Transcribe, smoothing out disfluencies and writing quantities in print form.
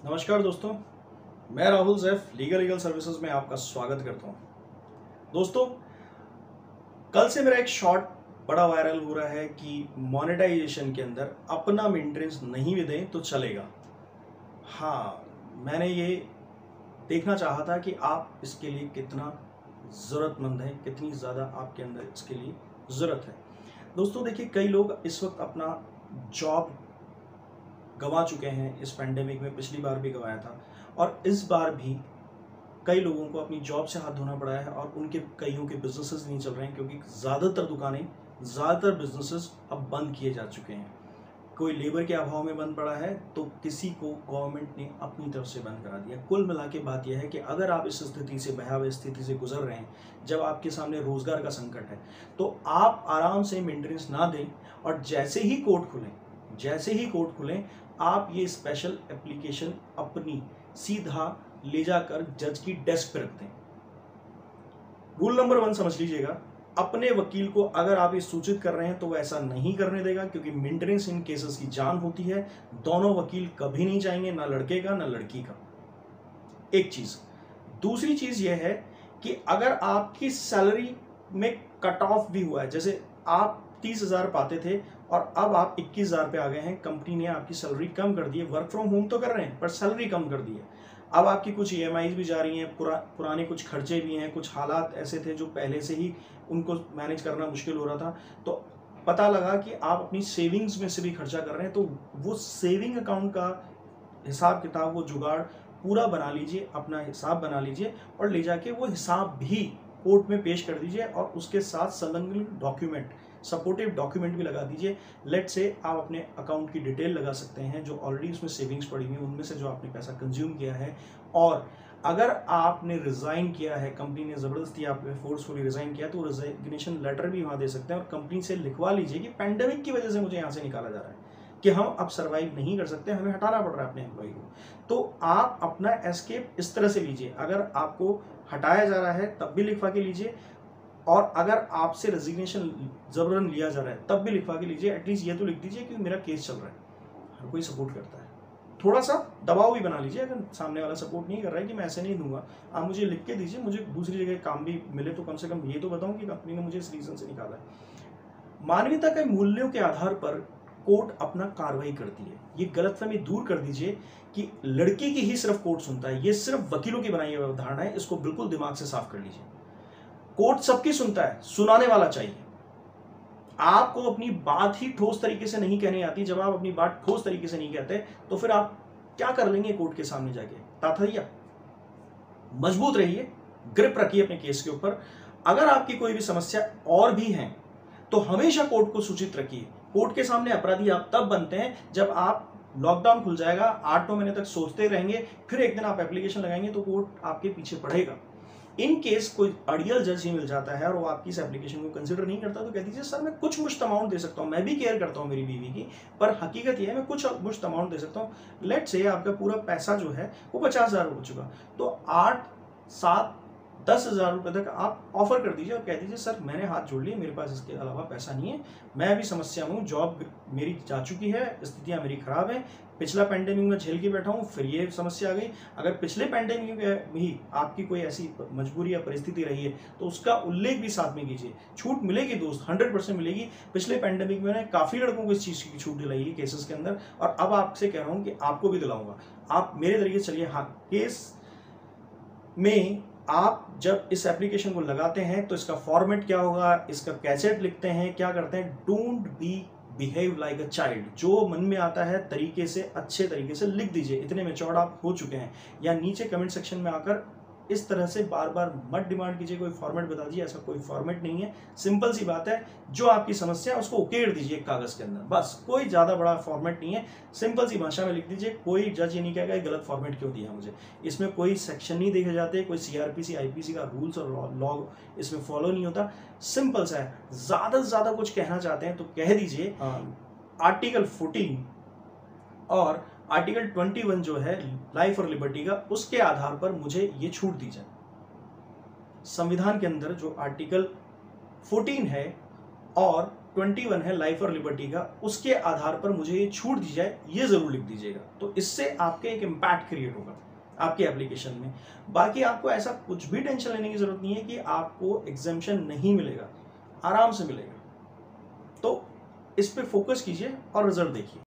नमस्कार दोस्तों, मैं राहुल जैफ लीगल सर्विसेज में आपका स्वागत करता हूं। दोस्तों, कल से मेरा एक शॉर्ट बड़ा वायरल हो रहा है कि मोनेटाइजेशन के अंदर अपना मेंटेनेंस नहीं भी दें तो चलेगा। हाँ, मैंने ये देखना चाहा था कि आप इसके लिए कितना ज़रूरतमंद हैं, कितनी ज़्यादा आपके अंदर इसके लिए ज़रूरत है। दोस्तों देखिए, कई लोग इस वक्त अपना जॉब गंवा चुके हैं इस पैंडेमिक में। पिछली बार भी गंवाया था और इस बार भी कई लोगों को अपनी जॉब से हाथ धोना पड़ा है और उनके कईयों के बिजनेसेस नहीं चल रहे हैं क्योंकि ज़्यादातर बिजनेसेस अब बंद किए जा चुके हैं। कोई लेबर के अभाव में बंद पड़ा है तो किसी को गवर्नमेंट ने अपनी तरफ से बंद करा दिया। कुल मिला के बात यह है कि अगर आप इस स्थिति से, भयावह स्थिति से गुजर रहे हैं, जब आपके सामने रोजगार का संकट है, तो आप आराम से मेंटेनेंस ना दें और जैसे ही कोर्ट खुलें आप ये स्पेशल एप्लीकेशन अपनी सीधा ले जाकर जज की डेस्क पे रख दें। रूल नंबर 1 समझ लीजिएगा, अपने वकील को अगर आप ये सूचित कर रहे हैं तो वह ऐसा नहीं करने देगा क्योंकि मेंटेनेंस इन केसेस की जान होती है। दोनों वकील कभी नहीं चाहेंगे, ना लड़के का ना लड़की का। एक चीज। दूसरी चीज यह है कि अगर आपकी सैलरी में कट ऑफ भी हुआ है, जैसे आप 30,000 पाते थे और अब आप 21,000 पे आ गए हैं, कंपनी ने आपकी सैलरी कम कर दी है। वर्क फ्रॉम होम तो कर रहे हैं पर सैलरी कम कर दी है। अब आपकी कुछ EMIs भी जा रही हैं, पुराने कुछ खर्चे भी हैं, कुछ हालात ऐसे थे जो पहले से ही उनको मैनेज करना मुश्किल हो रहा था, तो पता लगा कि आप अपनी सेविंग्स में से भी खर्चा कर रहे हैं, तो वो सेविंग अकाउंट का हिसाब किताब, वो जुगाड़ पूरा बना लीजिए, अपना हिसाब बना लीजिए और ले जाके वो हिसाब भी कोर्ट में पेश कर दीजिए और उसके साथ संलग्न डॉक्यूमेंट, सपोर्टिव डॉक्यूमेंट भी लगा दीजिए। लेट से आप अपने अकाउंट की डिटेल लगा सकते हैं, जो ऑलरेडी उसमें सेविंग्स पड़ी हुई हैं, उनमें से जो आपने पैसा कंज्यूम किया है। और अगर आपने रिजाइन किया है, कंपनी ने जबरदस्ती आप फोर्सफुली रिजाइन किया, तो रिजाइनेशन लेटर भी वहां दे सकते हैं और कंपनी से लिखवा लीजिए कि पैंडेमिक की वजह से मुझे यहाँ से निकाला जा रहा है, कि हम अब सर्वाइव नहीं कर सकते, हमें हटाना पड़ रहा है अपने एम्प्लॉय को। तो आप अपना एस्केप इस तरह से लीजिए। अगर आपको हटाया जा रहा है तब भी लिखवा के लीजिए, और अगर आपसे रेजिग्नेशन जबरन लिया जा रहा है तब भी लिखवा के लीजिए। एटलीस्ट ये तो लिख दीजिए कि मेरा केस चल रहा है, हर कोई सपोर्ट करता है। थोड़ा सा दबाव भी बना लीजिए, अगर सामने वाला सपोर्ट नहीं कर रहा है कि मैं ऐसे नहीं दूंगा, आप मुझे लिख के दीजिए, मुझे दूसरी जगह काम भी मिले तो कम से कम ये तो बताऊं कि कंपनी ने मुझे इस रीजन से निकाला है। मानवीयता के मूल्यों के आधार पर कोर्ट अपना कार्रवाई करती है। ये गलतफहमी दूर कर दीजिए कि लड़की की ही सिर्फ कोर्ट सुनता है, ये सिर्फ वकीलों की बनाई हुई अवधारणा है। इसको बिल्कुल दिमाग से साफ कर लीजिए। कोर्ट सबकी सुनता है, सुनाने वाला चाहिए। आपको अपनी बात ही ठोस तरीके से नहीं कहनी आती, जब आप अपनी बात ठोस तरीके से नहीं कहते तो फिर आप क्या कर लेंगे कोर्ट के सामने जाके? ताथैया। मजबूत रहिए, ग्रिप रखिए अपने केस के ऊपर। अगर आपकी कोई भी समस्या और भी है तो हमेशा कोर्ट को सूचित रखिए। कोर्ट के सामने अपराधी आप तब बनते हैं जब आप, लॉकडाउन खुल जाएगा, 8-9 महीने तक सोचते रहेंगे, फिर एक दिन आप एप्लीकेशन लगाएंगे तो कोर्ट आपके पीछे पड़ेगा। इन केस कोई अड़ियल जज ही मिल जाता है और वो आपकी इस एप्लीकेशन को कंसिडर नहीं करता, तो कह दीजिए सर मैं कुछ मुश्त अमाउंट दे सकता हूँ, मैं भी केयर करता हूँ मेरी बीवी की, पर हकीकत यह है मैं कुछ मुश्त अमाउंट दे सकता हूँ। लेट से आपका पूरा पैसा जो है वो 50,000 हो चुका, तो 8, 7, 10,000 रुपए तक आप ऑफर कर दीजिए और कह दीजिए सर मैंने हाथ जोड़ लिए, मेरे पास इसके अलावा पैसा नहीं है, मैं भी समस्या में हूँ, जॉब मेरी जा चुकी है, स्थितियाँ मेरी खराब है, पिछला पैंडेमिक में झेल के बैठा हूँ, फिर ये समस्या आ गई। अगर पिछले पैंडेमिक में भी आपकी कोई ऐसी मजबूरी या परिस्थिति रही है तो उसका उल्लेख भी साथ में कीजिए। छूट मिलेगी दोस्त, 100% मिलेगी। पिछले पैंडेमिक में काफ़ी लड़कों को इस चीज़ की छूट दिलाई है केसेस के अंदर, और अब आपसे कह रहा हूँ कि आपको भी दिलाऊंगा। आप मेरे तरीके से चलिए। हाँ, केस में आप जब इस एप्लीकेशन को लगाते हैं तो इसका फॉर्मेट क्या होगा, इसका कैसेट लिखते हैं, क्या करते हैं, don't be behave like a child. जो मन में आता है तरीके से, अच्छे तरीके से लिख दीजिए। इतने मैच्योर्ड आप हो चुके हैं। या नीचे कमेंट सेक्शन में आकर इस तरह से बार बार मत डिमांड कीजिए कोई फॉर्मेट बता दीजिए, ऐसा कोई फॉर्मेट नहीं है। सिंपल सी बात है, जो आपकी समस्या है उसको उकेर दीजिए कागज के अंदर, बस। कोई ज्यादा बड़ा फॉर्मेट नहीं है, सिंपल सी भाषा में लिख दीजिए। कोई जज ये नहीं कहेगा गलत फॉर्मेट क्यों दिया मुझे। इसमें कोई सेक्शन नहीं देखे जाते, कोई CRPC IPC का रूल्स और लॉ इसमें फॉलो नहीं होता। सिंपल सा है। ज्यादा से ज्यादा कुछ कहना चाहते हैं तो कह दीजिए आर्टिकल 14 और आर्टिकल 21 जो है लाइफ और लिबर्टी का, उसके आधार पर मुझे ये छूट दी जाए। संविधान के अंदर जो आर्टिकल 14 है और 21 है लाइफ और लिबर्टी का, उसके आधार पर मुझे ये छूट दी जाए, ये जरूर लिख दीजिएगा। तो इससे आपके एक इम्पैक्ट क्रिएट होगा आपके एप्लीकेशन में। बाकी आपको ऐसा कुछ भी टेंशन लेने की जरूरत नहीं है कि आपको एग्जाम्शन नहीं मिलेगा, आराम से मिलेगा। तो इस पे फोकस कीजिए और रिजल्ट देखिए।